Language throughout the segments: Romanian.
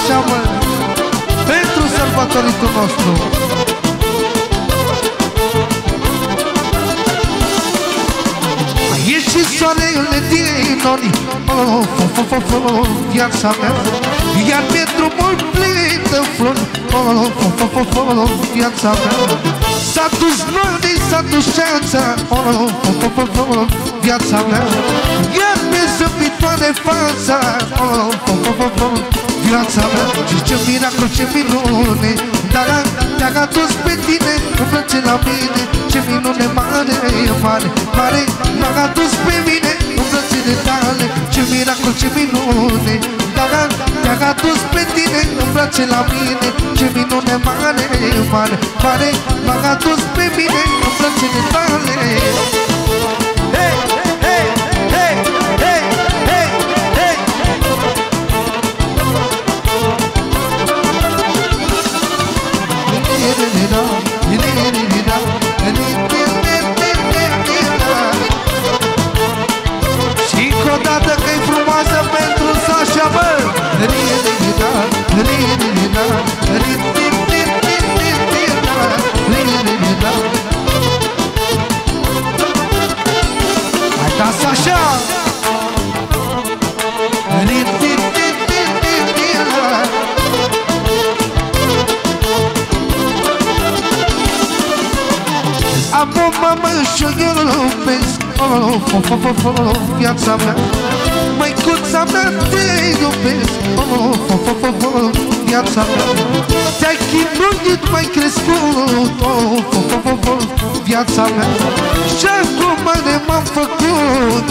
așa, mă, pentru sărbătoritul nostru. A ieșit soarele din nori, viața mea, iar pe drumul plin de flori, viața mea. S-a dus norii, s-a dus șanța, viața mea. Iar pe zâmbitoare fața, viața mea. Și ce miracol, ce minune, dar te-a adus pe tine în brațe la mine. Ce minune mare, mare, mare, m-a adus pe mine în brațele tale. Ce miracol, ce minune, dar te-a adus pe tine în brațe la mine. Ce minune mare, mare, mare, m-a adus pe mine în brațele tale. Hey, hey, hey, hey, hey, hey. Și încă o dată că-i frumoasă pentru Sasha, bă! Hai dansa așa! Am o mamă și eu iubesc, viața mea. Măicuța mea, te iubesc, viața mea. Te-ai chinuit, m-ai crescut, viața mea. Și acum m-am făcut,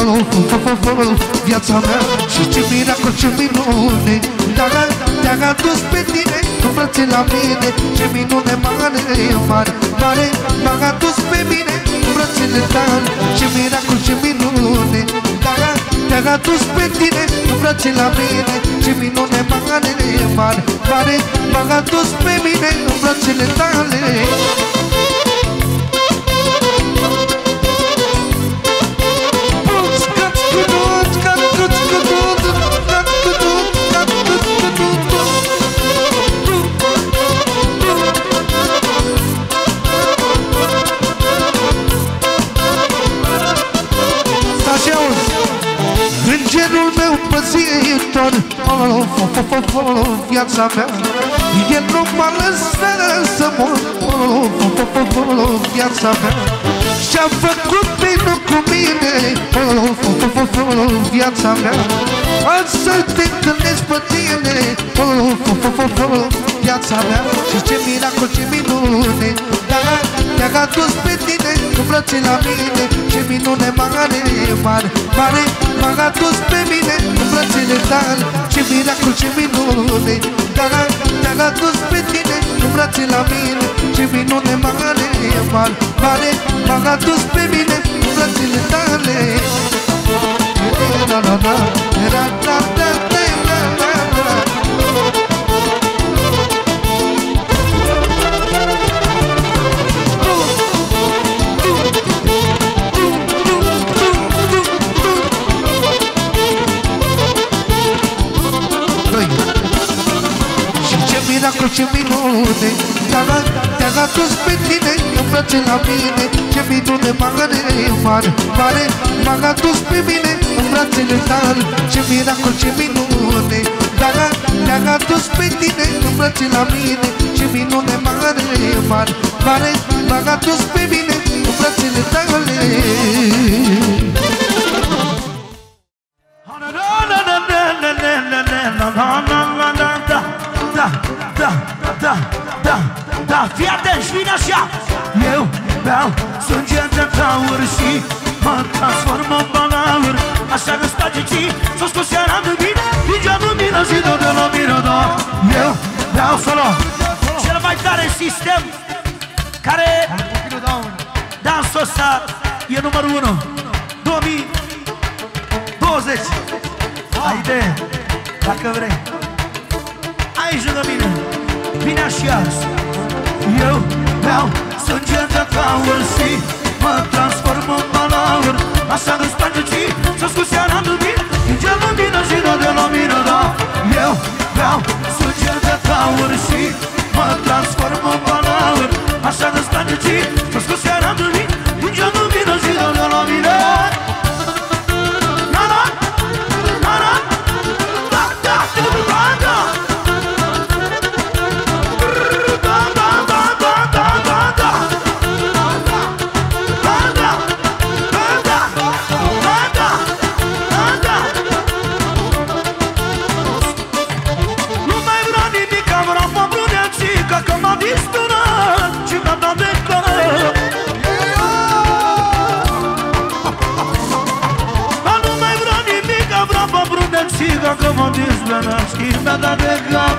viața mea. Și ce miracol, ce minune, dar te-a adus pe tine în brațe la mine. Ce minune mare, mare, mare, m-a adus pe mine în brațele tale. Ce miracol, ce minune, dar te-a adus pe tine în brațe la mine. Ce minune mare, mare, mare, m-a adus pe mine în brațele tale. Îngerul meu păzitor, viața mea, el nu m-a lăsat să mor, viața mea. Și-a făcut bine cu mine, viața mea. Azi să te întâlnesc pe tine, viața mea. Și ce miracol, ce minune, dar te-a adus pe tine în brațe la mine. Ce minune mare, mare, mare, m-a adus pe mine în brațele tale. Ce miracol, ce minune, dar te-a adus pe tine în brațe la mine. Ce minune mare, mare, mare, m-a adus pe mine în brațele tale. Miracol, ce minune, dar te-a adus pe tine în brațe la mine. Ce minune mare, mare, mare, m-a adus pe mine în brațele tale. Ce miracol, ce minune, dar te-a adus pe tine în brațe la mine. Ce minune mare, mare, mare, m-a adus pe mine în brațele tale. Da, fii atent și vine așa. Eu beau sânge de taur și mă transform în balaur. Așa că stagici s-o scos seara de bine, vingea lumină și de lumină, da. Eu beau solo cel mai tare sistem care dansul ăsta e numărul 1 2020. Ai idee, dacă vrei. Aici lângă mine, vine așa. Eu beau sânge de taur și mă transform în balaur. Așa că stagici s-o scos seara de bine, vingea lumină și de lumină, da. Eu beau știi, mi-a dat de cap.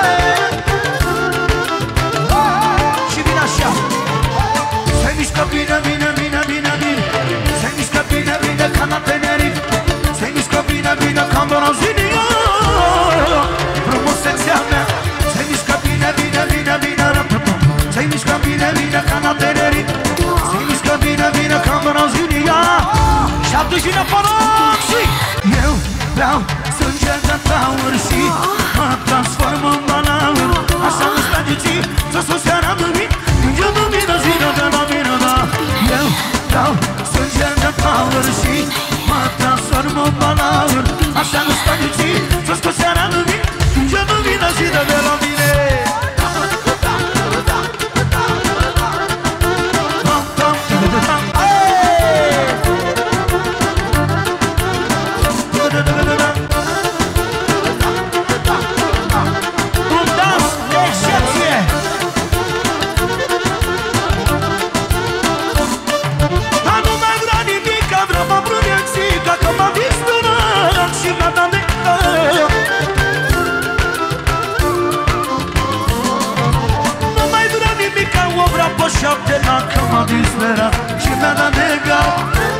Și vine așa. Se mișcă bine, bine, bine, bine, bine. Se mișcă bine, bine ca la Tenerife. Se mișcă bine, bine ca în Brazilia. Frumusețea mea. Se mișcă bine, bine, bine, bine. Se mișcă bine, bine ca la Tenerife. Se mișcă bine, bine ca în Brazilia. Și atunci vine panoc și eu beau sânge de taur și mă transform în balaur. Așa nu stai de zi, să sus seara de mine. Când eu lumină zină de la mine, da. Eu beau sânge de taur și mă transform în balaur. Așa nu stai de zi, să sus seara de mine. Când eu lumină zină de la mine. Șapte la că m-a disperat și mi-a dat de gap.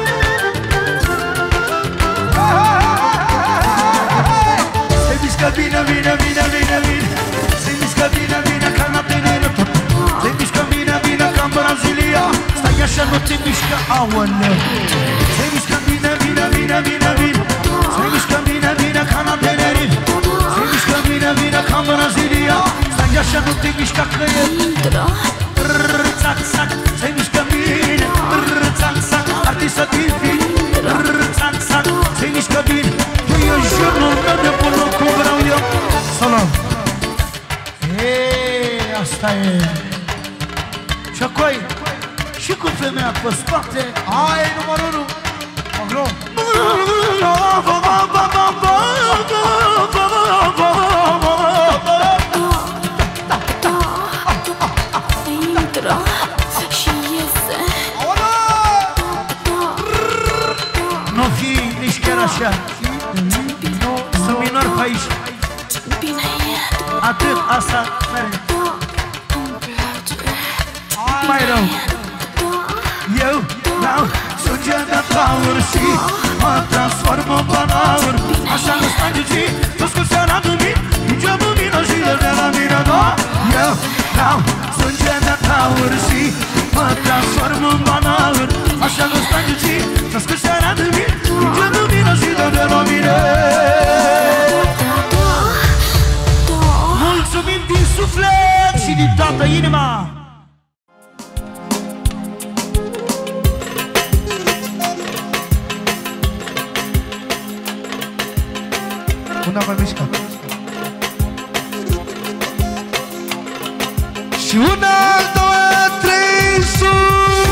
Se mișcă bine, bine, bine, bine, bine. Se mișcă bine, bine ca la Tenerife. Se mișcă bine, bine ca în Brazilia. Stai așa, nu te mișcă, aoleu. Se mișcă bine, bine, bine, bine, bine. Se mișcă bine, bine ca la Tenerife. Se mișcă bine, bine ca în Brazilia. Stai așa, nu te mișcă că e Țac-țac, se mișcă bine. Țac-țac, artistă divin. Țac-țac, se mișcă bine. Eu jurnul meu de până cum vreau eu. Salam. Eee, asta e. Și acoi, și cu femeia pe spate. Aia e numărul 1. Pogrom. Și iese. Nu fi nici chiar așa. Sunt minor pe aici. Bine e. Atât, asta merge. Mai rău. Eu dau sânge de taur și mă transform în balaur. Așa nu stai de zi, tu-ți cu seara de mine. Nici o lumină zile de la mine, da. Eu dau sânge de taur și mă transform în balaur. Așa nu stai de zi, tu-ți cu seara de mine. Nici o lumină zile de la mine. Mulțumim din suflet și din toată inima. Una mai mișcă. Și una, două, trei, sus!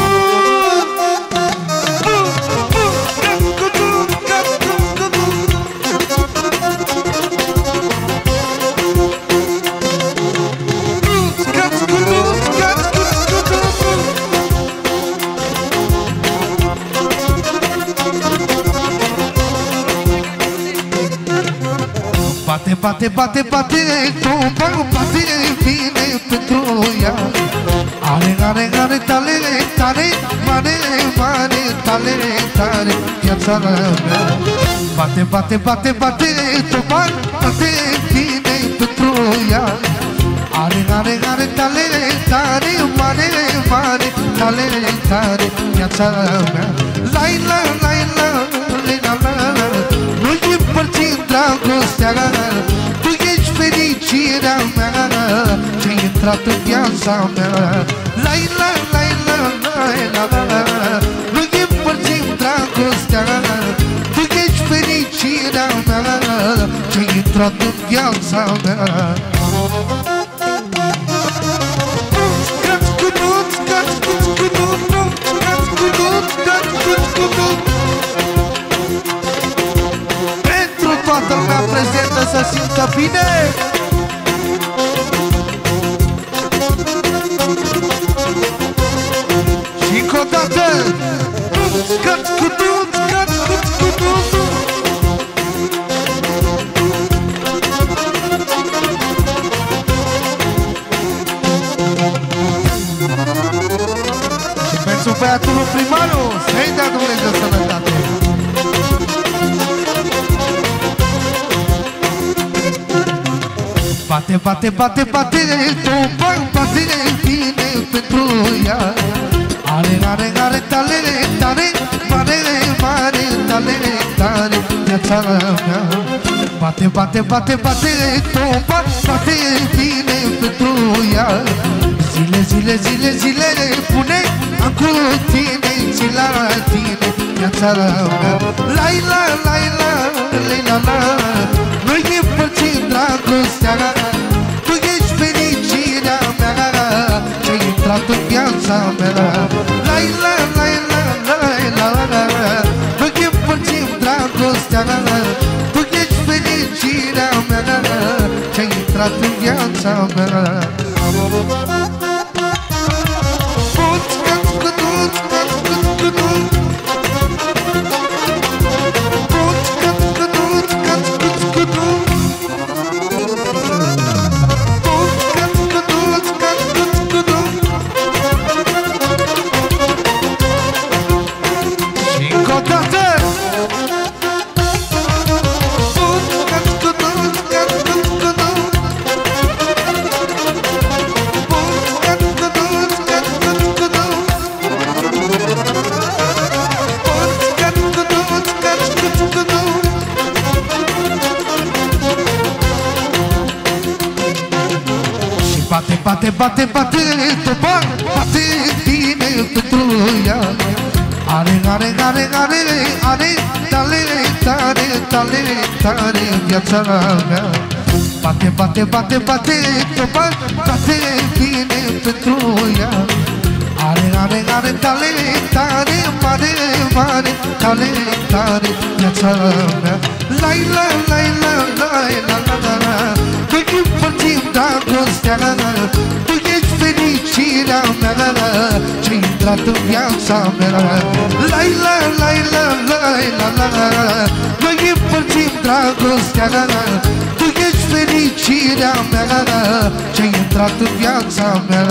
Bate, bate, bate, bate, tumba, bate, bine pentru ea. Are, are, are, tale, tare, mare, mare, tale, tare, viața mea. Bate, bate, bate, bate, tumba, bate, bine pentru ea. Are, are, are, tale, tare, mare, mare, tale, tare, viața mea. Lai, la, lai, la, la, la, la, nu-i împărțim dragostea. Tu ești fericirea mea ce-ai intrat în viața mea. Lai, la, lai, la, la, la, la, nu-i împărțim dragostea. Tu ești fericirea mea ce-ai intrat în viața mea. Pentru toată lumea prezentă să simtă bine. Și încă o dată. Bate, bate, bate, bate, topa, bate bine pentru ea. Are, are, are talere, tare, mare, mare, talere, tare, viața mea. Bate, bate, bate, bate, topa, bate bine pentru ea. Zile, zile, zile, zile, pune cu tine, zi la tine, viața mea. Laila, laila, laila, la, noi împărțim dragostea. Tu ești fericirea mea, ce-ai intrat în viața mea. Laila, laila, laila, la, noi împărțim dragostea. Tu ești fericirea mea, ce-ai intrat în viața mea. Bate, bate, bate, topa, bate bine pentru ea. Are, are, are, are, are, tale, tare, tale, tare, viața mea. Bate, bate, bate, bate, topa, bate bine pentru ea. Are, are, are, tale, tare, mare, mare, tale, tare, viața mea. Laila, laila, laila, laila, noi împărțim dragostea. Tu ești fericirea mea, ce-ai intrat în viața mea. Laila, laila, laila, laila, noi împărțim dragostea. Tu ești fericirea mea, ce-ai intrat în viața mea.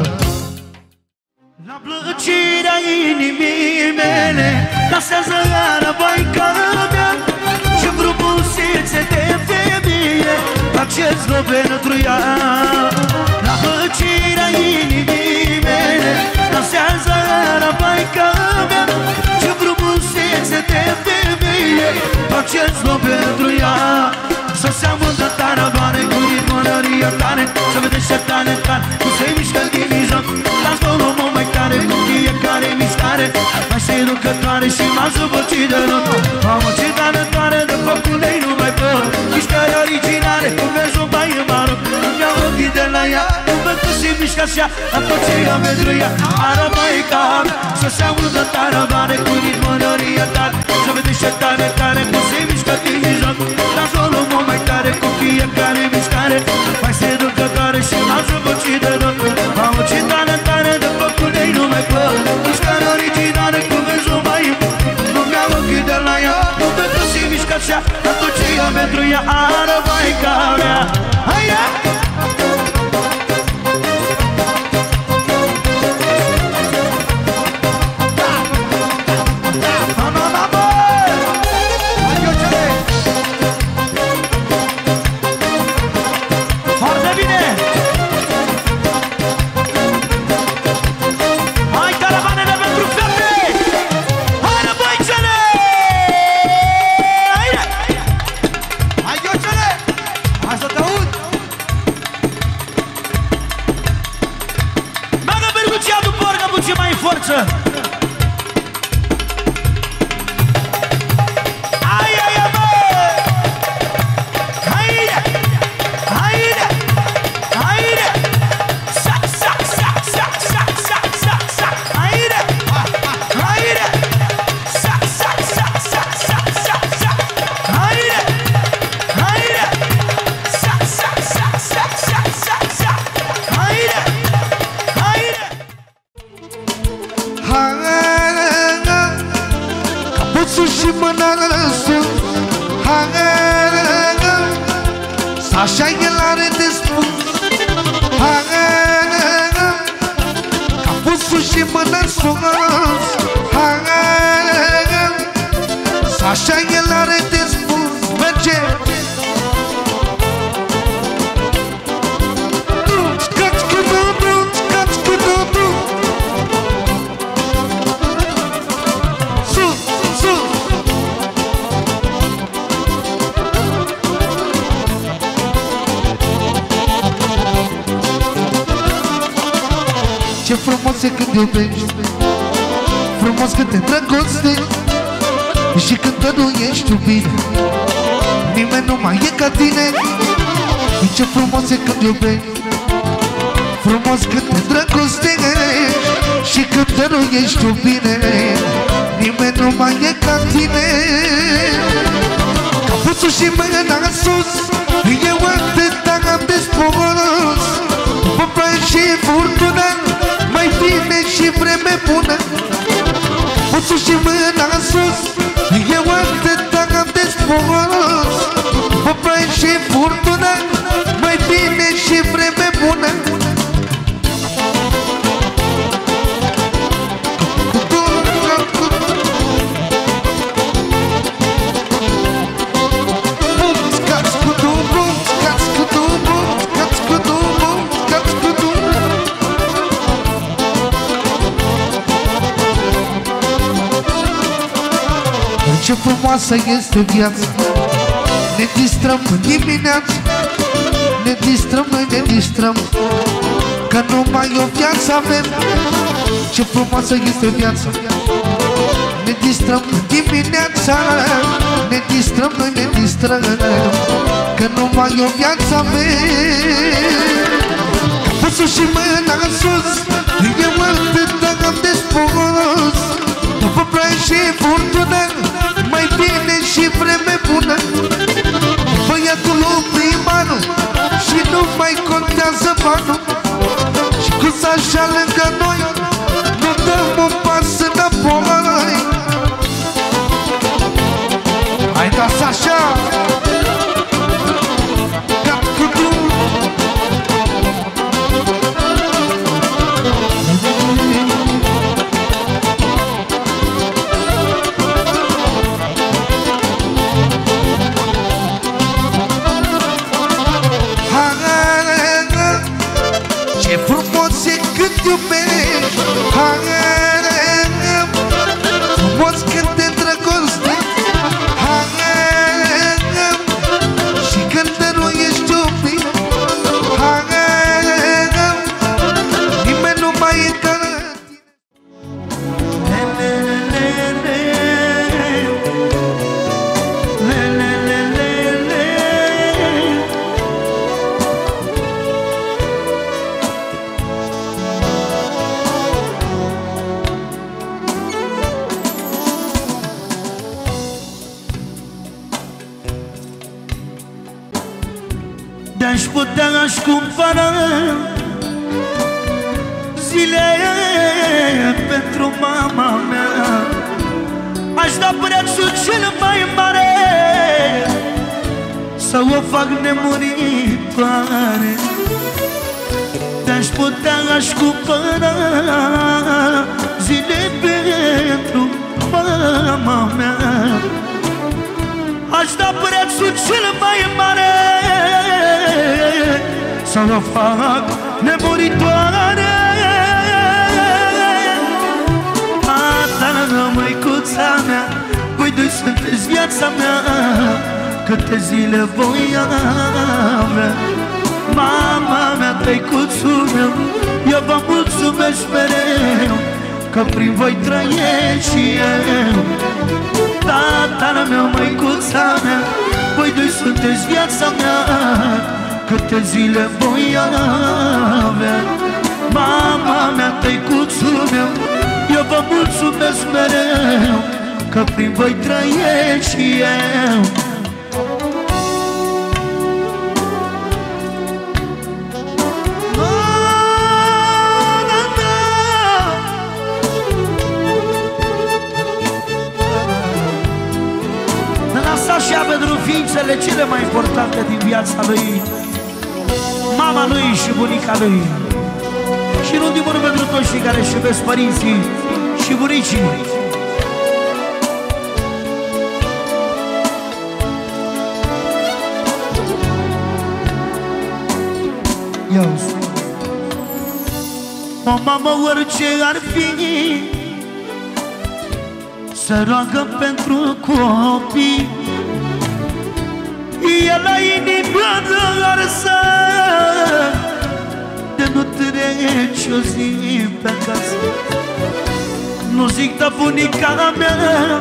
La plăcerea inimii mele dansează arabaica mea. Ce frumusețe de femeie faceți vă pentru ea. La plăcerea inimii mele dansează arabaica mea. Ce frumusețe de femeie faceți vă pentru ea. Să se amândă tarabare cu ritmănăria tare, să vedeți ce talentat cum se mișcă din joc. Dați-vă mult mai tare cu fiecare mișcare, mai seducătoare și mai zăvăcit de loc. Mamă, ce talentoare, de focul ei nu mai pot. Mișcări originale, cum vezi o baie maro. Mi-au ochii de la ea, cum văd că se mișcă așa, la tot ce ea pentru ea. Arabaica mea, să se amândă tarabare cu ritmănăria tare, să vedeți ce talentoare cum se mișcă din joc. Dați-vă mult mai tare cu fiecare mișcare, mai seducătoare și mai zăvăcit de loc. Mamă, ce talentoare, de focul ei nu mai pot. Mișcări originale, cum vezi o baie. Nu mi-au ochii de la ea, cum văd că se mișcă așa, la tot ce ea pentru ea. Arabaica mea, hai ea! Așa el are de spus. Ca pusul și mâna sus. Așa el are de spus. Merge. frumos e când iubești, frumos când te îndrăgostești și când te nu ești iubit, nimeni nu mai e ca tine. Ce frumos e când iubești, frumos când te îndrăgostești și când te nu ești iubit, nimeni nu mai e ca tine. Capuțul și mâna sus, eu atâta am de spus, după ploaie și furtună, mai bine și vreme bună. Capuțul și mâna sus, eu atâta am de spus, după ploaie și furtună, mai bine și vreme bună. Ce frumoasă este viața, ne distrăm în dimineață, ne distrăm, noi ne distrăm, că numai o viață avem. Ce frumoasă este viața, ne distrăm în dimineața, ne distrăm, noi ne distrăm, că numai o viață avem. Capuțul și mâna în sus, eu atâta am de spus, după ploaie și furtună, mai bine și vreme bună. Băiatul lui primarul și nu mai contează banul, și cu așa lângă noi nu dăm un pas înapoi. Hai dați așa, cap cu tu. Ce frumos e când iubești, frumos când te îndrăgostești, și când te nu ești iubit, nimeni nu mai e ca de-aș putea-aș cumpăra zile pentru mama mea, aș da prețul cel mai mare să o fac nemuritoare. De-aș putea-aș cumpăra zile pentru mama mea, aș da prețul cel mai mare să o fac nemuritoare. Tata, măicuța mea, voi doi sunteți viața mea, câte zile voi avea. Mama mea, tăicuțul meu, eu vă mulțumesc mereu, că prin voi trăiesc și eu. Tata meu, măicuța mea, voi doi sunteți viața mea, câte zile voi avea. Mama mea, tăicuțul meu, eu vă mulțumesc mereu, că prin voi trăiesc și eu. Așa pentru ființele cele mai importante din viața lui, mama lui și bunica lui. Și în ultimul rând pentru toți cei care își iubesc părinții și bunicii. O mamă, orice ar fi, se roagă pentru copii. E la inimă arsă de nu treci o zi pe acasă. Nu zic de bunica mea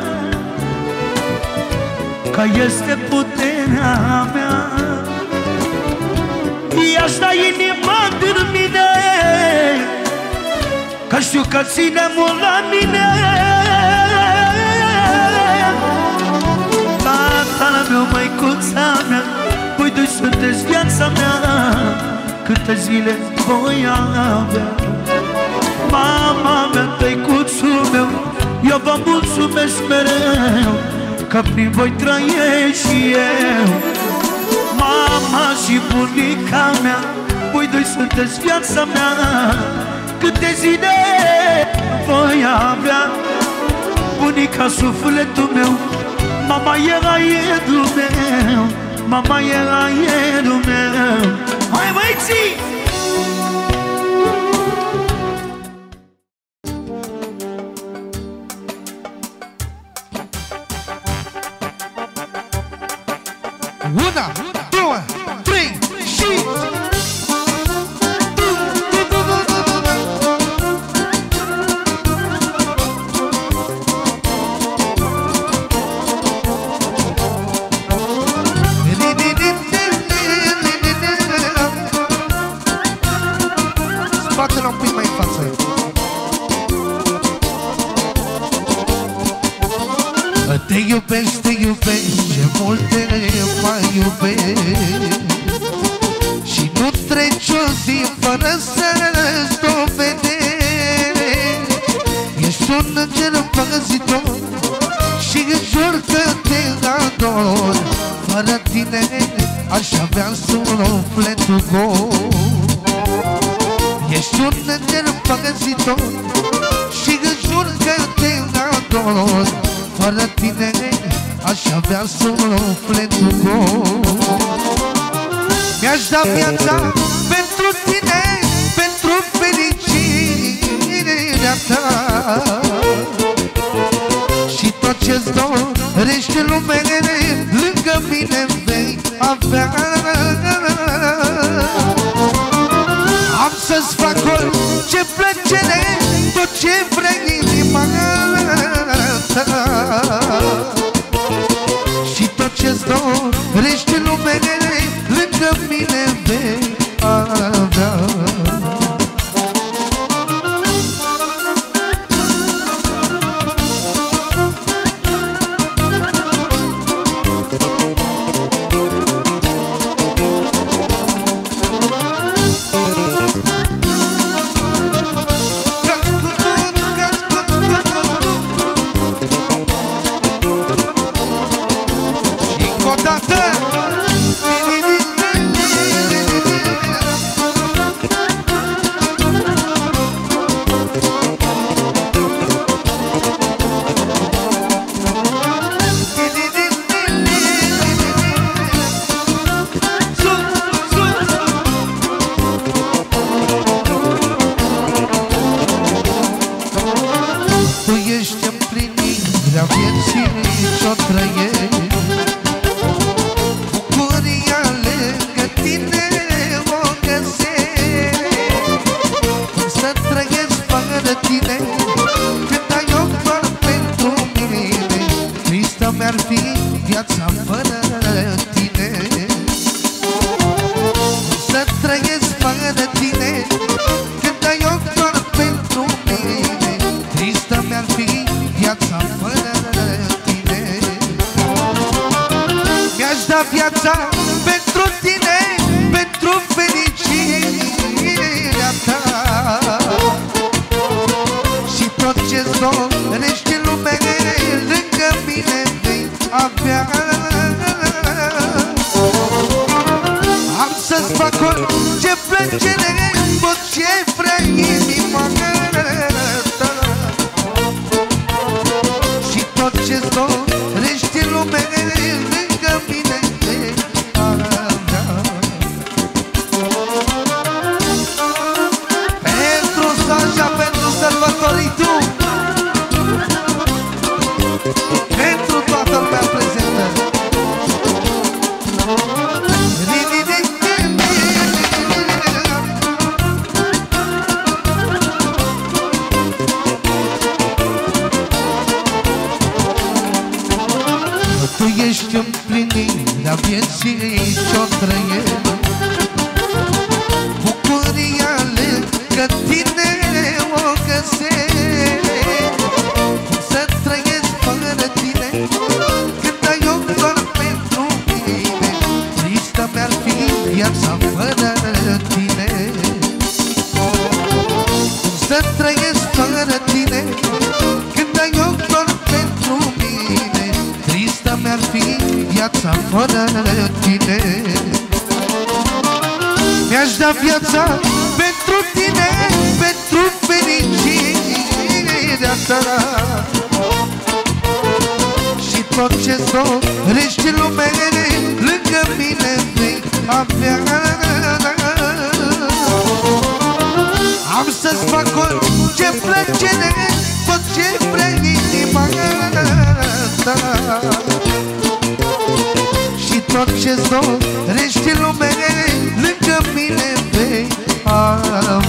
că este puterea mea. I-aș da inima din mine, că știu că ține mult la mine. Tatăl meu, măicuța mea, voi doi sunteți viața mea. Câte zile voi avea? Mama mea, tăicuțul meu, eu vă mulțumesc mereu, că prin voi trăiesc și eu. Mama și bunica mea, voi doi sunteți viața mea. Câte zile voi avea? Bunica, sufletul meu, mama era ierul meu, mama era ierul meu. Hai băieții! Una, două, trei și... Spate-l un pic mai în față. Te iubesc, te iubesc, ce mult te mai iubesc. Și nu treci o zi fără să-ți dovedești. Ești un înger păzitor și îți jur că te ador. Fără tine aș avea sufletul gol. Ești un înger păzitor și îți jur că te ador. Fără tine aș avea sufletul gol. Mi-aș da viața pentru tine, pentru fericirea ta. Și tot ce-ți dorești în lume, lângă mine vei avea. Am să-ți fac orice plăcere, tot ce vrei inima ta. Și tot ce-ți dorești în lume, lângă mine vei avea. vieții ce-o trăiesc. Bucuria lângă tine o găsesc. Să trăiesc fără tine când ai ochi doar pentru mine. Tristă mi-ar fi viața fără tine. Să trăiesc fără tine când ai ochi doar pentru mine. Tristă mi-ar fi viața fără tine. Mi-aș da viața pentru tine, pentru fericirea ta. Și tot ce-ți dorești în lume, lângă mine vei avea. Am să-ți fac orice plăcere, tot ce vrea inima ta. Și tot ce-ți dorești în lume, lângă mine vei avea.